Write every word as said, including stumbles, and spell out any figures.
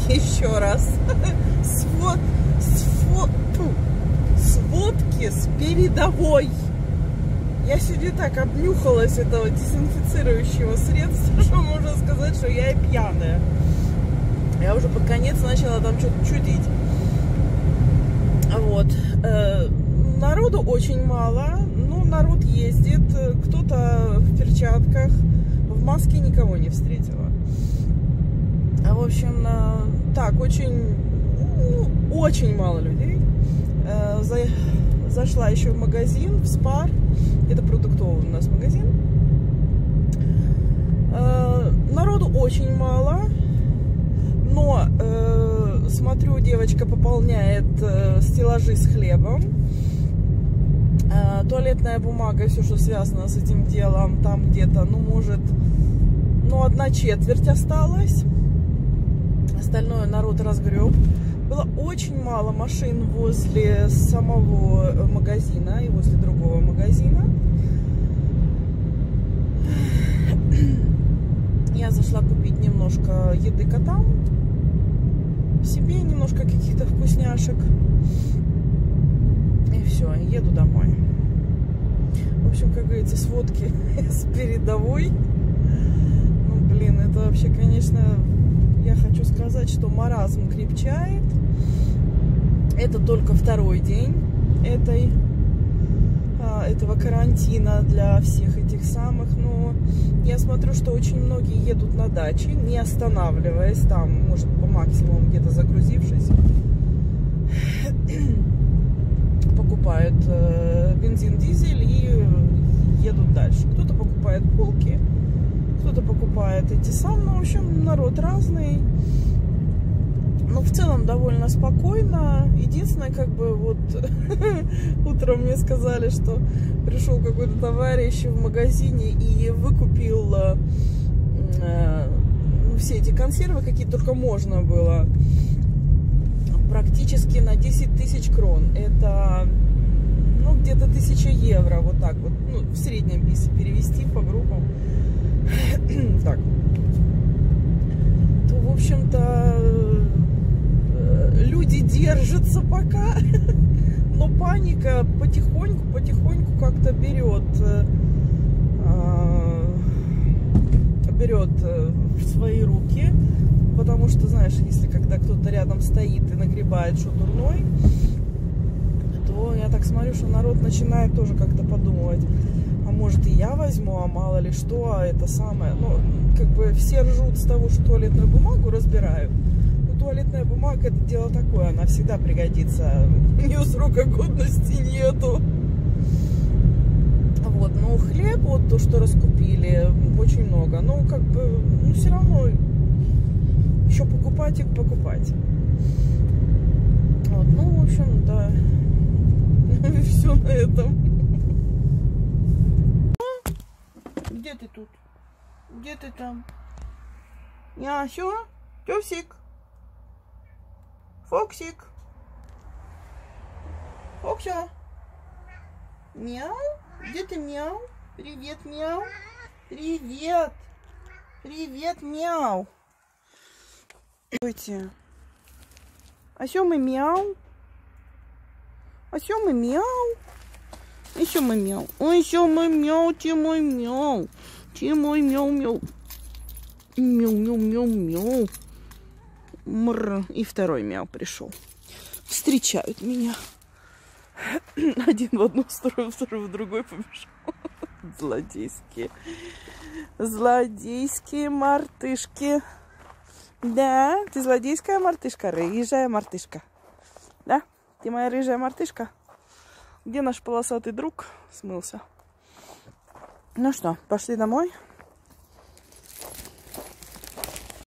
еще раз. Свод, свод, фу, сводки с передовой. Я сегодня так обнюхалась этого дезинфицирующего средства, что можно сказать, что я и пьяная. Я уже под конец начала там что-то чудить. Вот. Народу очень мало. Ну, народ ездит. Кто-то в перчатках. В маске никого не встретила. В общем, так, очень, ну, очень мало людей. Зашла еще в магазин, в Спар. Это продуктовый у нас магазин. Народу очень мало. Но, э, смотрю, девочка пополняет э, стеллажи с хлебом. Э, туалетная бумага, все, что связано с этим делом, там где-то, ну, может, ну, одна четверть осталась. Остальное народ разгреб. Было очень мало машин возле самого магазина и возле другого магазина. Я зашла купить немножко еды котам. Себе немножко каких-то вкусняшек. И все, еду домой. В общем, как говорится, сводки с передовой. Ну, блин, это вообще, конечно, я хочу сказать, что маразм крепчает. Это только второй день этой, этого карантина для всех этих самых. Но я смотрю, что очень многие едут на дачи, не останавливаясь там, может, по максимуму где-то загрузившись. Покупают бензин, дизель и едут дальше. Кто-то покупает булки, кто-то покупает эти самые. Ну, в общем, народ разный. Но в целом довольно спокойно. Единственное, как бы вот утром мне сказали, что пришел какой-то товарищ в магазине и выкупил э, э, все эти консервы, какие только можно было, практически на десять тысяч крон. Это, ну, где-то тысяча евро, вот так вот, ну, в среднем, если перевести по группам. Так. То, в общем-то, люди держатся пока, но паника потихоньку, потихоньку как-то берет, берет в свои руки, потому что, знаешь, если когда кто-то рядом стоит и нагребает что дурной, то я так смотрю, что народ начинает тоже как-то подумывать, а может и я возьму, а мало ли что, а это самое, ну, как бы все ржут с того, что туалетную бумагу разбирают. Туалетная бумага — это дело такое, она всегда пригодится. У нее срока годности нету. Вот, но хлеб, вот то, что раскупили, очень много. Но как бы, ну, все равно еще покупать и покупать. Вот, ну, в общем, да. Все на этом. Где ты тут? Где ты там? Ясю? Тёсик? Фоксик. Фокся. Мяу. Где ты, мяу? Привет, мяу. Привет. Привет, мяу. Стойте. А сё мы мяу. А сё мы мяу. Еще мы мяу. Ой, еще мы мяу. Ты мой мяу. Ты мой мяу, мяу. Мяу, мяу, мяу, мяу. Мр. И второй мяу пришел. Встречают меня. Один в одну сторону, второй в другой побежал. Злодейские. Злодейские мартышки. Да, ты злодейская мартышка, рыжая мартышка. Да, ты моя рыжая мартышка. Где наш полосатый друг? Смылся. Ну что, пошли домой.